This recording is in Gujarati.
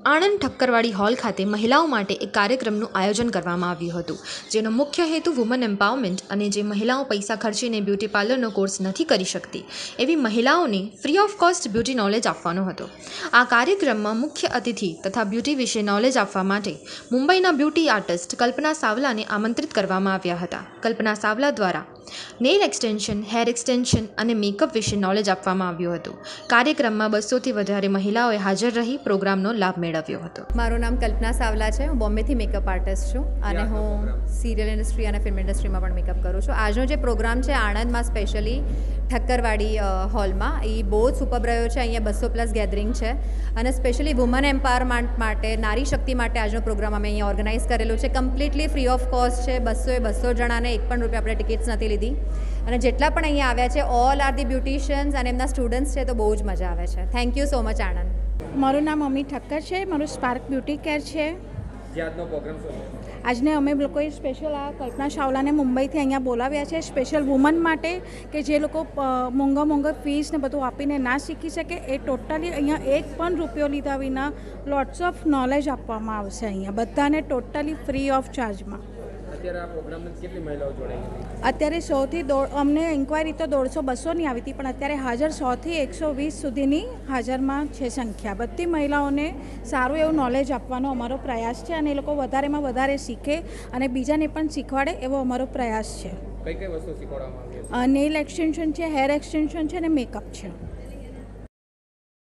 આણંદ ઠક્કરવાડી હોલ ખાતે મહિલાઓ માટે એક કાર્યક્રમનું આયોજન કરવામાં આવ્યું હતું, જેનો મુખ્ય હેતુ વુમન એમ્પાવરમેન્ટ અને જે મહિલાઓ પૈસા ખર્ચીને બ્યુટી પાર્લરનો કોર્સ નથી કરી શકતી એવી મહિલાઓને free of cost beauty knowledge આપવાનો હતો। આ કાર્યક્રમમાં મુખ્ય અતિથિ તથા બ્યુટી વિશે નોલેજ આપવા માટે મુંબઈના બ્યુટી આર્ટિસ્ટ કલ્પના સાવલાને આમંત્રિત કરવામાં આવ્યા હતા। કલ્પના સાવલા દ્વારા નેલ એક્સટેન્શન, હેર એક્સટેન્શન અને મેકઅપ વિશે નોલેજ આપવામાં આવ્યું હતું। કાર્યક્રમમાં 200થી વધારે મહિલાઓએ હાજર રહી પ્રોગ્રામનો લાભ મેળવ્યો હતો। મારું નામ કલ્પના સાવલા છે। હું બોમ્બેથી મેકઅપ આર્ટિસ્ટ છું અને હું સિરિયલ ઇન્ડસ્ટ્રી અને ફિલ્મ ઇન્ડસ્ટ્રીમાં પણ મેકઅપ કરું છું। આજનો જે પ્રોગ્રામ છે આણંદમાં સ્પેશિયલી ઠક્કરવાડી હોલમાં એ બહુ જ સુપર રહ્યો છે। અહીંયા 200+ ગેધરિંગ છે અને સ્પેશિયલી વુમન એમ્પાવરમેન્ટ માટે, નારી શક્તિ માટે આજનો પ્રોગ્રામ અમે અહીંયા ઓર્ગેનાઇઝ કરેલો છે। કમ્પ્લીટલી ફ્રી ઓફ કોસ્ટ છે। 200 જણાને એક પણ રૂપિયા આપણે ટિકિટ્સ નથી લીધી અને જેટલા પણ અહીંયા આવ્યા છે ઓલ આર ધી બ્યુટિશિયન્સ અને એમના સ્ટુડન્ટ્સ છે, તો બહુ જ મજા આવે છે। Thank you so much Anand. મારું નામ અમી ઠક્કર છે। મારું સ્પાર્ક બ્યુટી કેર છે। આજને અમે લોકોએ સ્પેશિયલ આ કલ્પના સાવલાને મુંબઈથી અહીંયા બોલાવ્યા છે સ્પેશિયલ વુમન માટે, કે જે લોકો મોંઘા ફીસ ને બધું આપીને ના શીખી શકે એ ટોટલી અહીંયા એક પણ રૂપિયો લીધા વિના લોટ્સ ઓફ નોલેજ આપવામાં આવશે। અહીંયા બધાને ટોટલી ફ્રી ઓફ ચાર્જમાં। અત્યારે 100થી અમને ઇન્ક્વાયરી તો 150-200ની આવી હતી, પણ અત્યારે હાજર 100થી 120 સુધીની હાજરમાં છે સંખ્યા। બધી મહિલાઓને સારું એવું નોલેજ આપવાનો અમારો પ્રયાસ છે અને એ લોકો વધારેમાં વધારે શીખે અને બીજાને પણ શીખવાડે એવો અમારો પ્રયાસ છે। કઈ વસ્તુ શીખવાડવામાં આવી છે? નેલ એક્સટેન્શન છે, હેર એક્સટેન્શન છે અને મેકઅપ છે।